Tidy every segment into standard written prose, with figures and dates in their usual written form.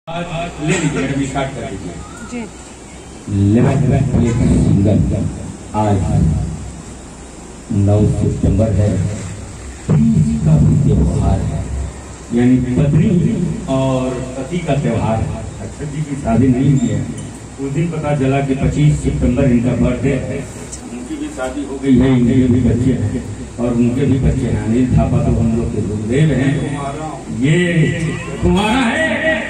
ले लीजिए madam, start कर लीजिए जी। सिंगल आज 9 सितंबर है, तीज का भी त्योहार है, यानी पत्नी और पति का त्योहार है। अक्षत जी की शादी नहीं हुई है, उस दिन पता चला कि 25 सितंबर इनका बर्थडे है। उनकी भी शादी हो गई है, इनके भी बच्चे हैं और उनके भी बच्चे हैं। अनिल थापा तो हम लोग के गुरुदेव हैं, ये कुमारा है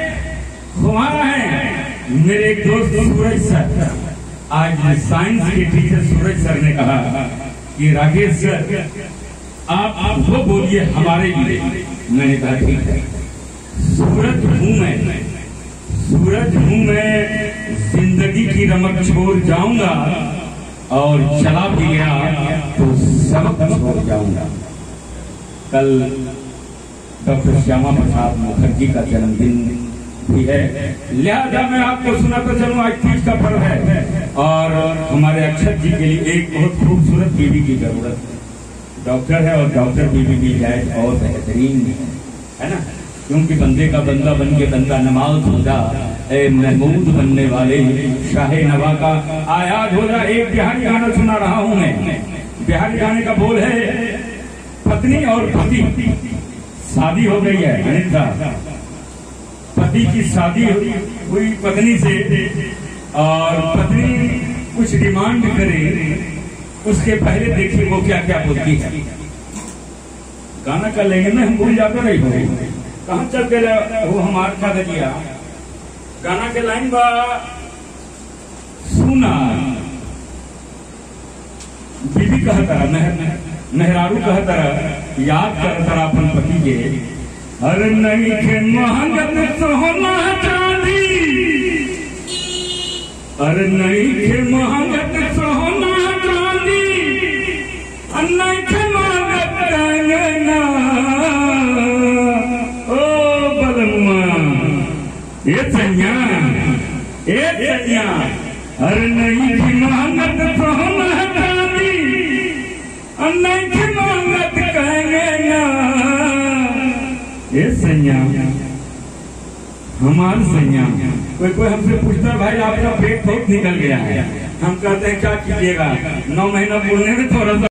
मेरे एक दोस्त सूरज सर, आज साइंस के टीचर सूरज सर ने कहा कि राकेश सर आप वो बोलिए हमारे लिए। मैंने कहा ठीक है। सूरज हूँ मैं, जिंदगी की रमक छोड़ जाऊंगा और चला भी गया तो सबक छोड़ जाऊंगा। कल डॉक्टर श्यामा प्रसाद मुखर्जी का जन्मदिन भी है, लिहाजा मैं आपको सुनाता चलूं। आज तीज का पर्व है और हमारे अक्षत जी के लिए एक बहुत खूबसूरत बीवी की जरूरत है। डॉक्टर है और डॉक्टर बीवी भी जाए और बेहतरीन है ना, क्योंकि बंदे का बंदा बन के बंदा नमाज खुदा ए महमूद बनने वाले शाहे नवा का आयात हो रहा। एक बिहारी गाना सुना रहा हूं मैं। बिहारी गाने का बोल है, पत्नी और पति शादी हो गई है। अनिता पति की शादी हुई पत्नी से और पत्नी कुछ डिमांड करे, उसके पहले देखिए वो क्या क्या बोलती है। गाना कर लेंगे ना, हम भूल जाते रही हो कहाँ चल के वो हमार का गजिया गाना के लाइन बा सुना। बीबी कहता मेहरारू कहता याद करता अपन पति के, अरे नहीं के महंगत सोना चांदी, अरे नहीं के महंगत सोना चांदी, नहीं के महंगत कंगना। ओ बलमुआ ये सैया अरे नहीं के महंगत सोना चांदी, नहीं के महंगत कंगना। ये सैया हमार सैया, कोई हमसे पूछता है भाई आपका पेट बहुत निकल गया है, हम कहते हैं क्या कीजिएगा, 9 महीना बोलने में थोड़ा सा